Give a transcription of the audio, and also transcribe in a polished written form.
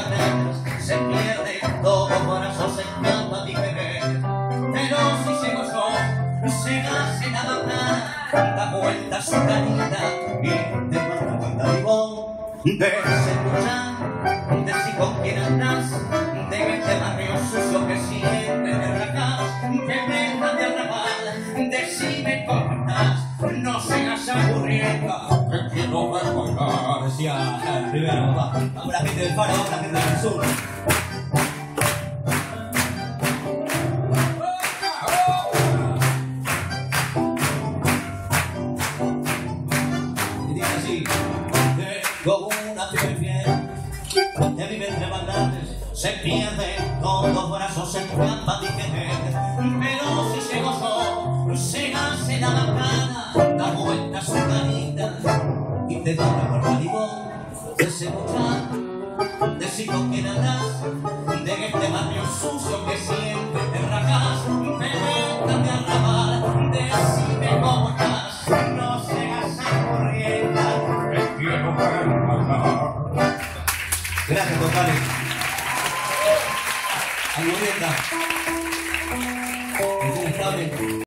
barreras, se pierde todo corazón, se escapa mi querer. Pero si llego yo, se hace nada nada, da vuelta su carita y te manda cuenta vivón. De escuchar, de si con quién andás, de este barrio sucio que siempre te rajás, que me dejas de arrabal, decime cómo estás, no seas aburrienta, que quiero ver bailar. Decía Rivero, vamos la gente del Faro, vamos la gente del Sur. Y dice así: tengo una piel fiel, que vive entre maldades, se pierde con los brazos, se escapa mi querer. Pero si llego yo, se hace la bacana, da vuelta su carita y te da una por maribón. De escuchar, de si con quién andás, de este barrio sucio que siempre te rajás, me dejas de arrabal, decime cómo estás, no seas aburrienta, que quiero ver bailar. Gracias, compadre. Aburrienta. Es inestable.